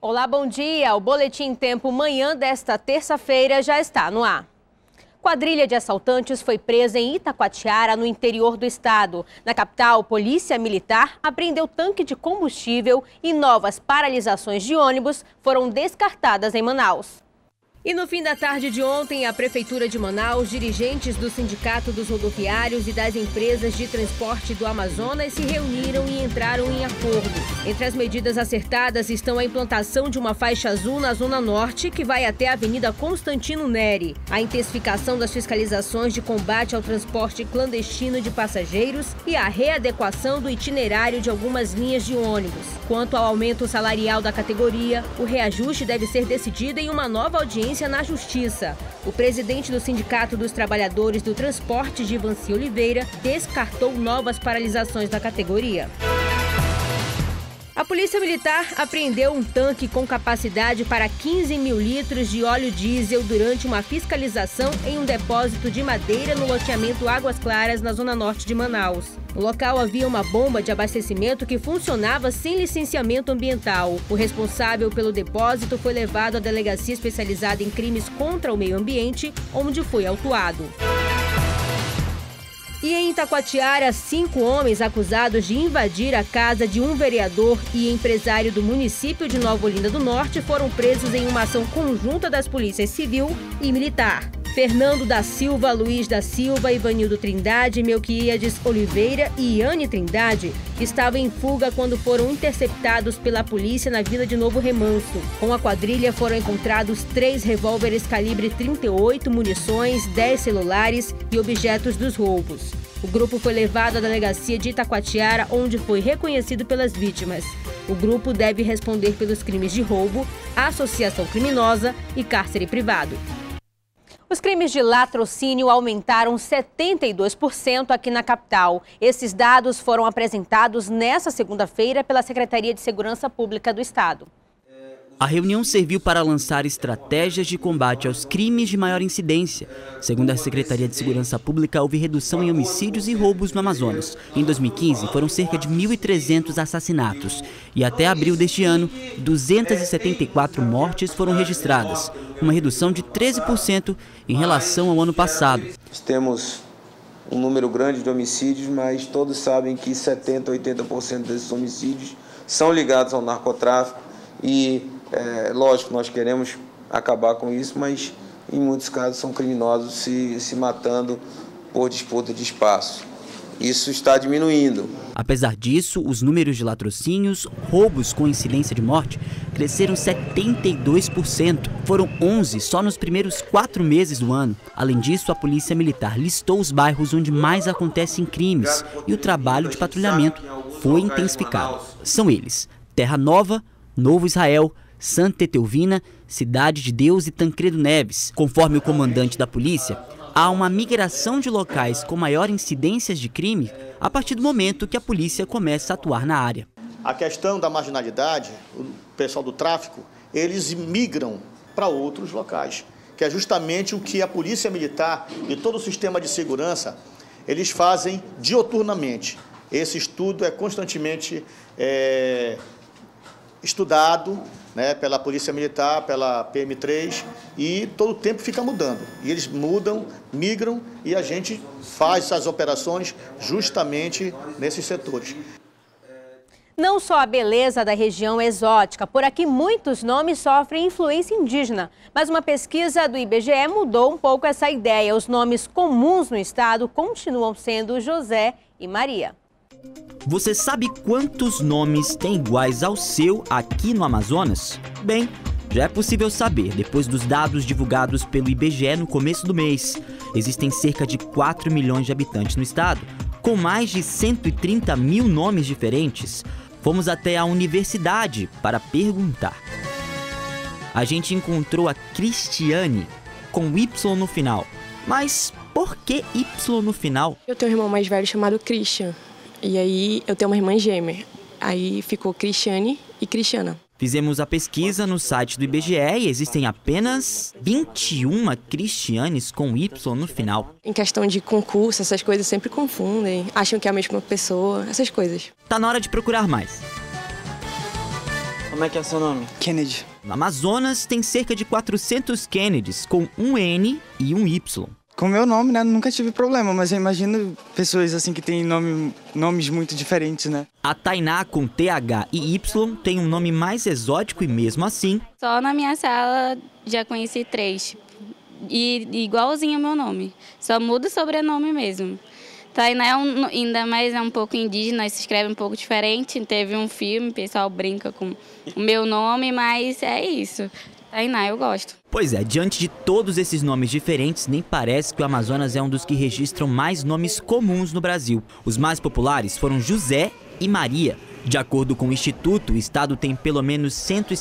Olá, bom dia. O Boletim Tempo Manhã desta terça-feira já está no ar. Quadrilha de assaltantes foi presa em Itacoatiara, no interior do estado. Na capital, Polícia Militar apreendeu tanque de combustível e novas paralisações de ônibus foram descartadas em Manaus. E no fim da tarde de ontem, a Prefeitura de Manaus, dirigentes do Sindicato dos Rodoviários e das Empresas de Transporte do Amazonas se reuniram e entraram em acordo. Entre as medidas acertadas estão a implantação de uma faixa azul na Zona Norte, que vai até a Avenida Constantino Neri, a intensificação das fiscalizações de combate ao transporte clandestino de passageiros e a readequação do itinerário de algumas linhas de ônibus. Quanto ao aumento salarial da categoria, o reajuste deve ser decidido em uma nova audiência na Justiça. O presidente do Sindicato dos Trabalhadores do Transporte, Givanci Oliveira, descartou novas paralisações da categoria. A Polícia Militar apreendeu um tanque com capacidade para 15 mil litros de óleo diesel durante uma fiscalização em um depósito de madeira no loteamento Águas Claras, na Zona Norte de Manaus. No local havia uma bomba de abastecimento que funcionava sem licenciamento ambiental. O responsável pelo depósito foi levado à delegacia especializada em crimes contra o meio ambiente, onde foi autuado. E em Itacoatiara, 5 homens acusados de invadir a casa de um vereador e empresário do município de Nova Olinda do Norte foram presos em uma ação conjunta das polícias civil e militar. Fernando da Silva, Luiz da Silva, Ivanildo Trindade, Melquiades Oliveira e Iane Trindade estavam em fuga quando foram interceptados pela polícia na Vila de Novo Remanso. Com a quadrilha foram encontrados 3 revólveres calibre 38, munições, 10 celulares e objetos dos roubos. O grupo foi levado à delegacia de Itacoatiara, onde foi reconhecido pelas vítimas. O grupo deve responder pelos crimes de roubo, associação criminosa e cárcere privado. Os crimes de latrocínio aumentaram 72% aqui na capital. Esses dados foram apresentados nesta segunda-feira pela Secretaria de Segurança Pública do Estado. A reunião serviu para lançar estratégias de combate aos crimes de maior incidência. Segundo a Secretaria de Segurança Pública, houve redução em homicídios e roubos no Amazonas. Em 2015, foram cerca de 1.300 assassinatos. E até abril deste ano, 274 mortes foram registradas, uma redução de 13% em relação ao ano passado. Temos um número grande de homicídios, mas todos sabem que 70% a 80% desses homicídios são ligados ao narcotráfico e lógico, nós queremos acabar com isso, mas em muitos casos são criminosos se matando por disputa de espaço. Isso está diminuindo. Apesar disso, os números de latrocínios, roubos com incidência de morte, cresceram 72%. Foram 11 só nos primeiros 4 meses do ano. Além disso, a Polícia Militar listou os bairros onde mais acontecem crimes e o trabalho de patrulhamento foi intensificado. São eles: Terra Nova, Novo Israel, Santa Etelvina, Cidade de Deus e Tancredo Neves. Conforme o comandante da polícia, há uma migração de locais com maior incidência de crime a partir do momento que a polícia começa a atuar na área. A questão da marginalidade, o pessoal do tráfico, eles migram para outros locais, que é justamente o que a Polícia Militar e todo o sistema de segurança, eles fazem dioturnamente. Esse estudo é constantemente estudado, né, pela Polícia Militar, pela PM3, e todo o tempo fica mudando. E eles mudam, migram, e a gente faz essas operações justamente nesses setores. Não só a beleza da região é exótica, por aqui muitos nomes sofrem influência indígena. Mas uma pesquisa do IBGE mudou um pouco essa ideia. Os nomes comuns no estado continuam sendo José e Maria. Você sabe quantos nomes tem iguais ao seu aqui no Amazonas? Bem, já é possível saber depois dos dados divulgados pelo IBGE no começo do mês. Existem cerca de 4 milhões de habitantes no estado, com mais de 130 mil nomes diferentes. Fomos até a universidade para perguntar. A gente encontrou a Cristiane, com Y no final. Mas por que Y no final? Eu tenho um irmão mais velho chamado Christian. E aí eu tenho uma irmã gêmea. Aí ficou Cristiane e Cristiana. Fizemos a pesquisa no site do IBGE e existem apenas 21 Cristianes com Y no final. Em questão de concurso, essas coisas sempre confundem, acham que é a mesma pessoa, essas coisas. Tá na hora de procurar mais. Como é que é seu nome? Kennedy. No Amazonas tem cerca de 400 Kennedys, com um N e um Y. Com o meu nome, né, nunca tive problema, mas eu imagino pessoas assim que têm nomes muito diferentes, né? A Tainá, com TH e Y, tem um nome mais exótico e mesmo assim... Só na minha sala já conheci 3, e igualzinho ao meu nome, só muda o sobrenome mesmo. Tainá ainda mais é um pouco indígena, se escreve um pouco diferente, teve um filme, o pessoal brinca com o meu nome, mas é isso. Tainá, eu gosto. Pois é, diante de todos esses nomes diferentes, nem parece que o Amazonas é um dos que registram mais nomes comuns no Brasil. Os mais populares foram José e Maria. De acordo com o Instituto, o estado tem pelo menos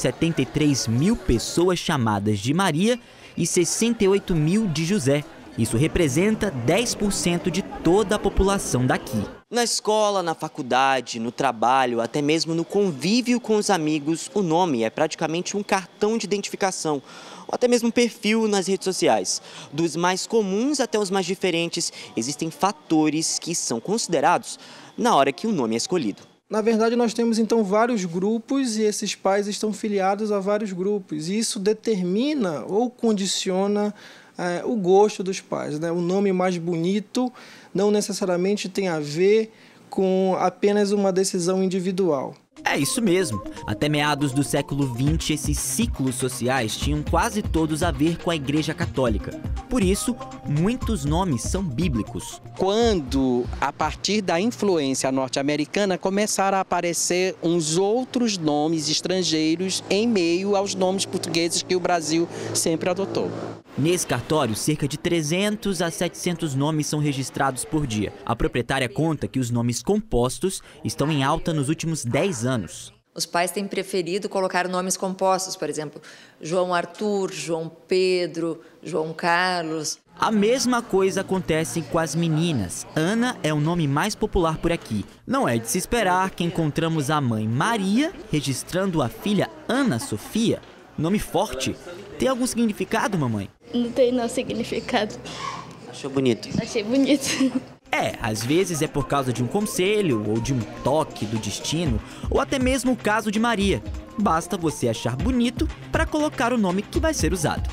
173 mil pessoas chamadas de Maria e 68 mil de José. Isso representa 10% de toda a população daqui. Na escola, na faculdade, no trabalho, até mesmo no convívio com os amigos, o nome é praticamente um cartão de identificação, ou até mesmo um perfil nas redes sociais. Dos mais comuns até os mais diferentes, existem fatores que são considerados na hora que o nome é escolhido. Na verdade, nós temos então vários grupos e esses pais estão filiados a vários grupos. E isso determina ou condiciona o gosto dos pais, né? O nome mais bonito não necessariamente tem a ver com apenas uma decisão individual. É isso mesmo. Até meados do século XX, esses ciclos sociais tinham quase todos a ver com a Igreja Católica. Por isso, muitos nomes são bíblicos. Quando, a partir da influência norte-americana, começaram a aparecer uns outros nomes estrangeiros em meio aos nomes portugueses que o Brasil sempre adotou. Nesse cartório, cerca de 300 a 700 nomes são registrados por dia. A proprietária conta que os nomes compostos estão em alta nos últimos 10 anos. Os pais têm preferido colocar nomes compostos, por exemplo, João Arthur, João Pedro, João Carlos. A mesma coisa acontece com as meninas. Ana é o nome mais popular por aqui. Não é de se esperar que encontramos a mãe Maria registrando a filha Ana Sofia. Nome forte. Tem algum significado, mamãe? Não tem não significado. Achou bonito? Achei bonito. Às vezes é por causa de um conselho ou de um toque do destino, ou até mesmo o caso de Maria. Basta você achar bonito para colocar o nome que vai ser usado.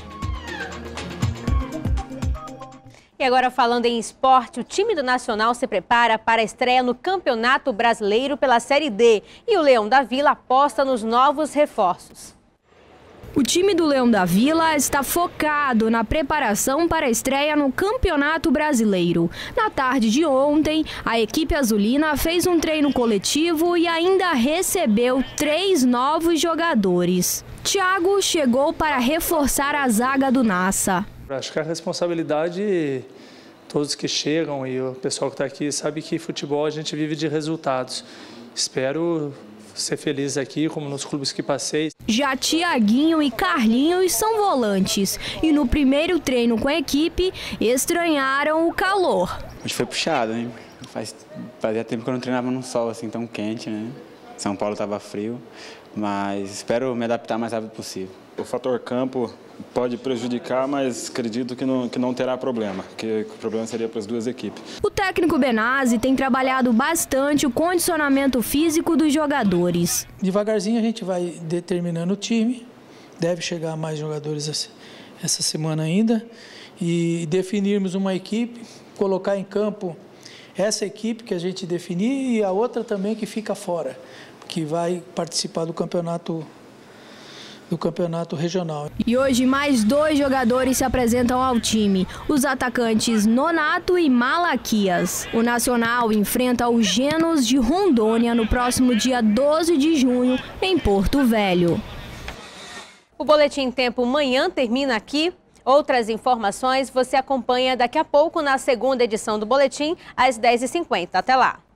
E agora, falando em esporte, o time do Nacional se prepara para a estreia no Campeonato Brasileiro pela Série D. E o Leão da Vila aposta nos novos reforços. O time do Leão da Vila está focado na preparação para a estreia no Campeonato Brasileiro. Na tarde de ontem, a equipe azulina fez um treino coletivo e ainda recebeu 3 novos jogadores. Thiago chegou para reforçar a zaga do Nassa. Acho que a responsabilidade, todos que chegam e o pessoal que está aqui sabe que futebol a gente vive de resultados. Espero ser feliz aqui, como nos clubes que passei. Já Tiaguinho e Carlinhos são volantes e no primeiro treino com a equipe estranharam o calor. Hoje foi puxado, hein? Fazia tempo que eu não treinava num sol assim tão quente, né? São Paulo estava frio, mas espero me adaptar o mais rápido possível. O fator campo pode prejudicar, mas acredito que não terá problema, que o problema seria para as duas equipes. O técnico Benazzi tem trabalhado bastante o condicionamento físico dos jogadores. Devagarzinho a gente vai determinando o time, deve chegar mais jogadores essa semana ainda, e definirmos uma equipe, colocar em campo essa equipe que a gente definir e a outra também que fica fora, que vai participar do campeonato regional. E hoje mais 2 jogadores se apresentam ao time, os atacantes Nonato e Malaquias. O Nacional enfrenta o Genos de Rondônia no próximo dia 12 de junho, em Porto Velho. O Boletim Tempo Manhã termina aqui. Outras informações você acompanha daqui a pouco na segunda edição do Boletim, às 10h50. Até lá!